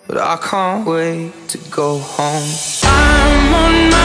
but I can't wait to go home. I'm on my